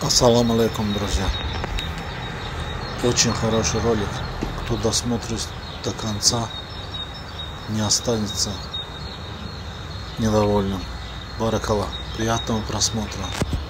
Ассаламу алейкум, друзья. Очень хороший ролик. Кто досмотрит до конца, не останется недовольным. Баракалла. Приятного просмотра.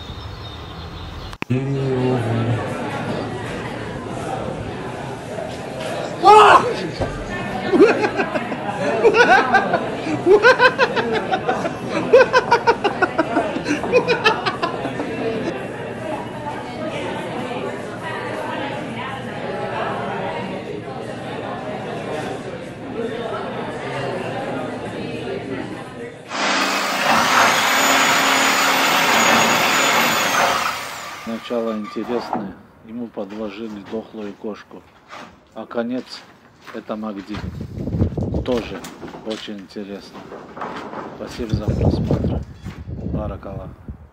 Начало интересное. Ему подложили дохлую кошку. А конец это Магди. Тоже очень интересно. Спасибо за просмотр. Баракалла.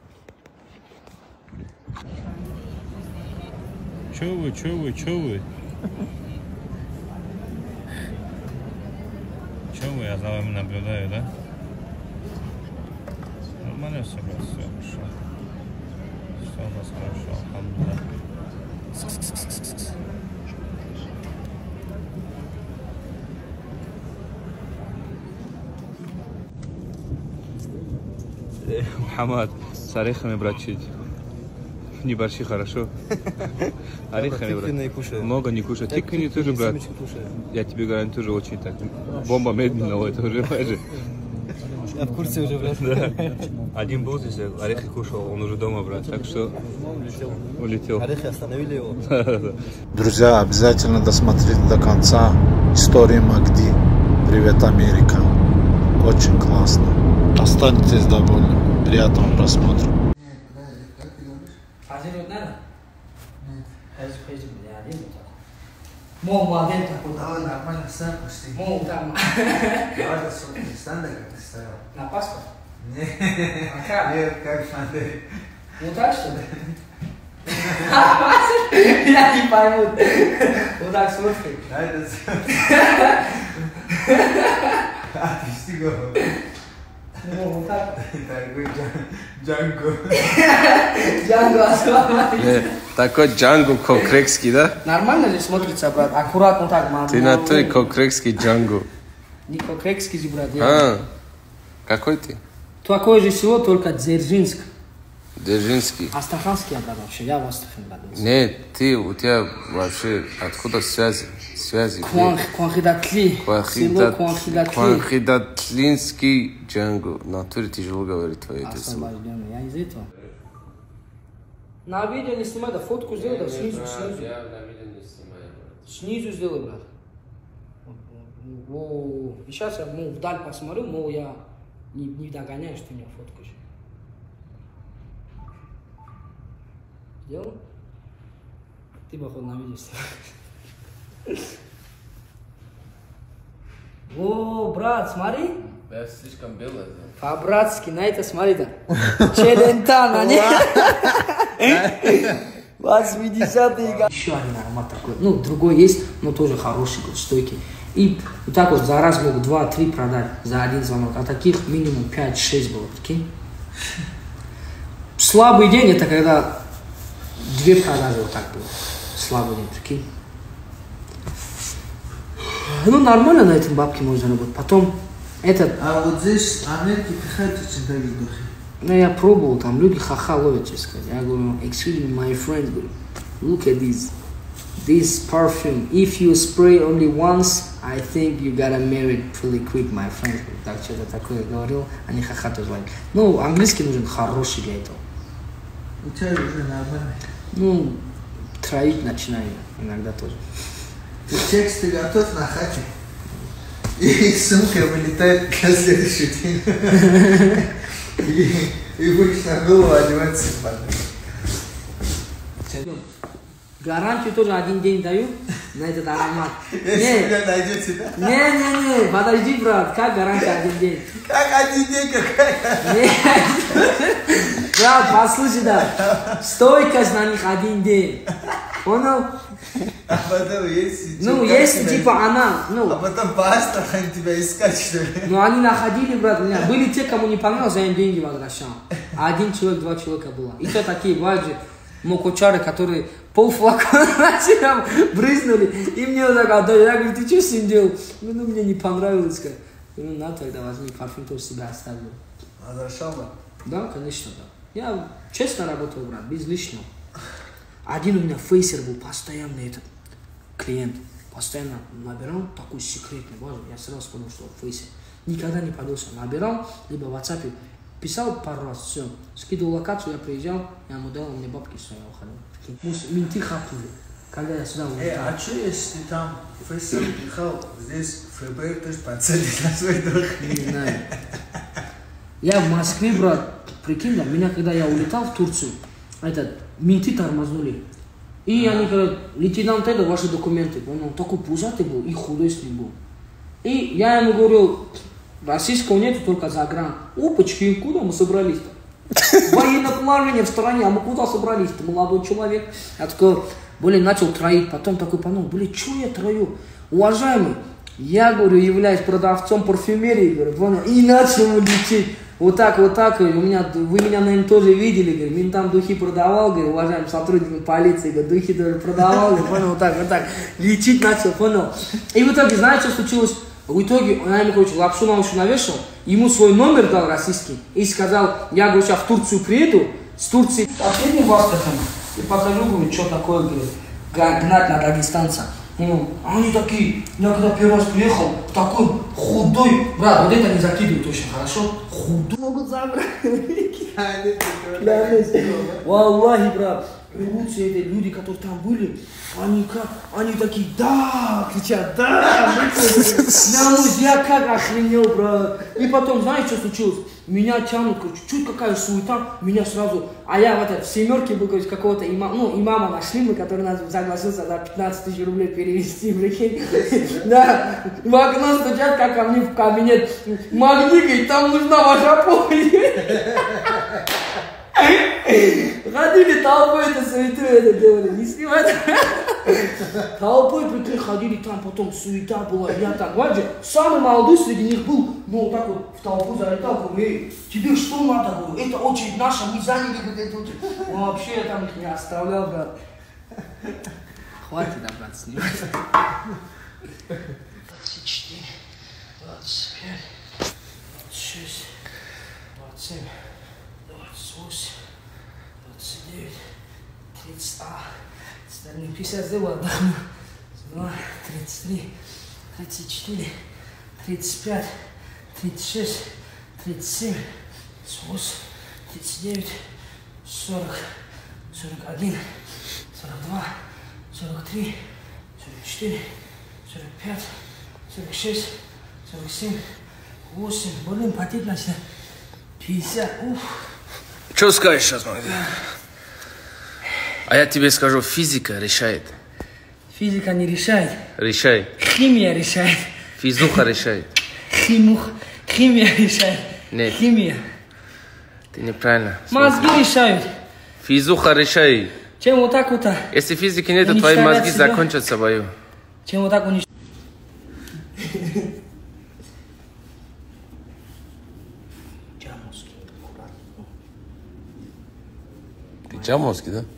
Чё вы? Чё вы, я за вами наблюдаю, да? Нормально все, брат, все хорошо. Все у нас хорошо, алхамдулилlah. Мухаммад, с орехами, братчик. Небольшие, хорошо. Орехами, брат. Много не кушай. Тыквенный тоже, брат. Я тебе говорю, тоже очень так. Бомба медленного, это уже майже. Я в курсе уже, брат. Да. Один был здесь, орехи кушал, он уже дома, брат. Так что улетел. Орехи остановили его. Друзья, обязательно досмотрите до конца историю Магди. Привет, Америка. Очень классно. Останетесь довольны. Приятного просмотра. Модель такой. Давай нормально сам пусти. Там. Давай посмотрим, стандарт как ты стоял. На паспорт? Нет. А как? Нет, как модель. Вот так что ли? Я не пойму. Вот так смотри. Да, это А, ты стигал. Ну, вот так. Такой Джанго. Джанго особо. Такой Джанго кокрекский, да? Нормально же смотрится, брат. Аккуратно так, мама. Ты на той кокрекский Джанго. Не кокрекский же, брат. А, какой ты? Такой же село, только Дзержинск. Дзержинский. Астраханский, я, брат, вообще. Я в Астрахани, брат. Нет, у тебя вообще откуда связи? Куанхидатли. Село Куанхидатли. Куанхидатлинский Джанго. На туре тяжело говорить твое это слово. Я из этого. На видео не снимай, да фотку сделай, да снизу. Я на видео не снимаю, брат. Снизу сделай, брат. И сейчас я вдаль посмотрю, но я не догоняю, что у меня фотка же. Сделал? Ты, походу, на видео снимаешь. О, брат, смотри. Я слишком белый. По-братски, на это смотри, да. Челентано, не? 80-е годы. Еще один аромат такой. Ну, другой есть, но тоже хороший, стойкий. И вот так вот за раз могут 2-3 продать за один звонок. А таких минимум 5-6 было, прикинь. Слабый день это когда 2 продажи вот так было. Слабый день, прикинь. Ну, нормально на этом бабки можно заработать. Потом этот... А вот здесь Америки пихают очень дорогие духи. Ну, я пробовал, там люди ха-ха ловят, честно сказать. Я говорю, excuse me, my friend, говорю, look at this perfume. If you spray only once, I think you gotta marry it pretty quick, my friend. Так, что-то такое говорил, они ха-ха тоже ловят. Ну, английский нужен хороший для этого. У тебя уже нормально. Ну, троить начинаю иногда тоже. Ты тексты готов на хате? И сумка вылетает на следующий день. И будешь на голову одеваться спать. Гарантию тоже один день даю на этот аромат. Если меня найдете, да? Не, подожди, брат, как гарантия один день? Как один день, какая? Нет. Брат, послушай, да. Стойкость на них один день. Понял? А потом есть... Ну, если типа она... А потом по Астрахани тебя искать, что ли? Ну, они находили, брат, меня. Были те, кому не понравилось, я им деньги возвращал. А один человек, 2 человека было. И то такие, бывают же, мокочары, которые полфлакона на себя брызнули, и мне вот так отдали. Я говорю, ты что с ним делал? Ну, мне не понравилось. Ну, на, тогда возьми, парфюм тоже себя оставил. Возвращал бы? Да, конечно, да. Я честно работал, брат, без лишнего. Один у меня фейсер был, постоянно этот клиент. Постоянно набирал, такой секретный, боже, я сразу понял, что он фейсер. Никогда не подался. Набирал, либо в WhatsApp писал пару раз, все. Скидывал локацию, я приезжал, я ему дал, мне бабки свои уходил. Менты хапнули, когда я сюда улетал. А что если там фейсер приехал, здесь ФБР тоже подсадит на свой друг? Не знаю. Я в Москве, брат, прикинь, да, меня, когда я улетал в Турцию, менты тормознули. И они говорят, лейтенант, это ваши документы. Он такой пузатый был и худой с ним был. И я ему говорю, российского нету, только загран. Опачки, куда мы собрались-то? Военное положение в стране, а мы куда собрались-то, молодой человек? Я такой, начал троить, потом такой подумал, что я трою? Уважаемый, я, говорю, являюсь продавцом парфюмерии, говорю, и начал лететь. Вот так, вы меня, наверное, тоже видели, говорю, ментам духи продавал, говорю, уважаемый сотрудник полиции, говорю, духи тоже продавал, говорю, понял, вот так, лечить начал, понял. И в итоге, знаете, что случилось? В итоге, он ему, короче, лапшу на уши навешал, ему свой номер дал российский, и сказал, я, говорю, сейчас в Турцию приеду, с Турции, отъедем в Астрахань, и покажу, говорю, что такое, говорю, гнать на дагестанца. А они такие, я когда первый раз приехал, такой худой, брат, вот это не закидывай точно, хорошо? Худой. Могут забрать. Валлахи, брат, лучшие эти люди, которые там были, они такие, да, кричат, да, я как охренел, брат. И потом, знаешь, что случилось? Меня тянут, короче, чуть какая суета, меня сразу, а я в семерке был, короче, какого-то имама нашли мы, который нас согласился за 15 тысяч рублей перевести, прикинь. Да, в окно стучат, как ко мне в кабинет, Магни, говорит, там нужна ваша помощь. Ходили толпой, суету это делали, не снимать. Толпой, прикинь, ходили там, потом суета была, я так, знаете, самый молодой среди них был, вот так вот в толпу залетал, говорю, тебе что надо, говорю, это очередь наша, мы заняли вот эту очередь. Вообще я там их не оставлял, брат. Хватит, да, брат, снимать. 24, 25, 26, 27, 28, 29, 30, 50 сделал, отдохну. 2, 33, 34, 35, 36, 37, 38, 39, 40, 41, 42, 43, 44, 45, 46, 47, 8, блин, потеть начал. 50, уф. Что скажешь сейчас, Магди? А я тебе скажу, физика решает. Физика не решает. Решает. Химия решает. Физуха решает. Химия решает. Нет. Химия. Ты неправильно. Мозги решают. Физуха решает. Чем вот так вот? Если физики нет, то твои мозги закончатся в бою. Чем вот так уничтожать? Ты Чамовский, да?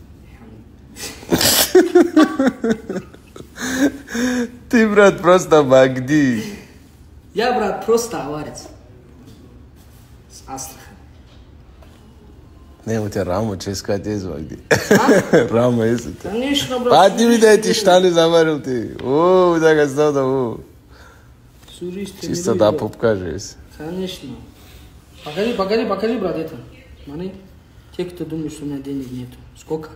Ты, брат, просто Магди. Я, брат, просто аварец. С Астрахани. Не, у тебя раму, что искать есть, Магди. А? Рама есть у тебя. Конечно, брат. Подними эти штаны заварил ты. О, так осталось. Чисто до пупка же есть. Конечно. Покажи, брат, это. Смотри. Те, кто думает, что у меня денег нету. Сколько?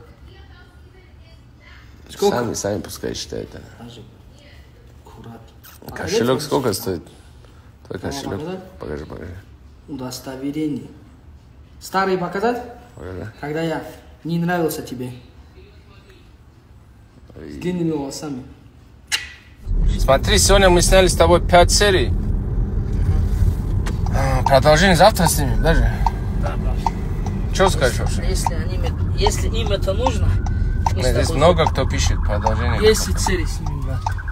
Сколько? Сами пускай считают. Покажи. Аккуратно. Кошелек сколько стоит? Твой кошелек. Показать? Покажи. Удостоверение. Старый показать? Покажи. Когда я не нравился тебе. С длинными волосами. Смотри, сегодня мы сняли с тобой 5 серий. Продолжение завтра снимем, даже? Да, брат. Что скажешь вообще? Если им это нужно... Здесь много кто пишет продолжение. 10 серий снимем, брат.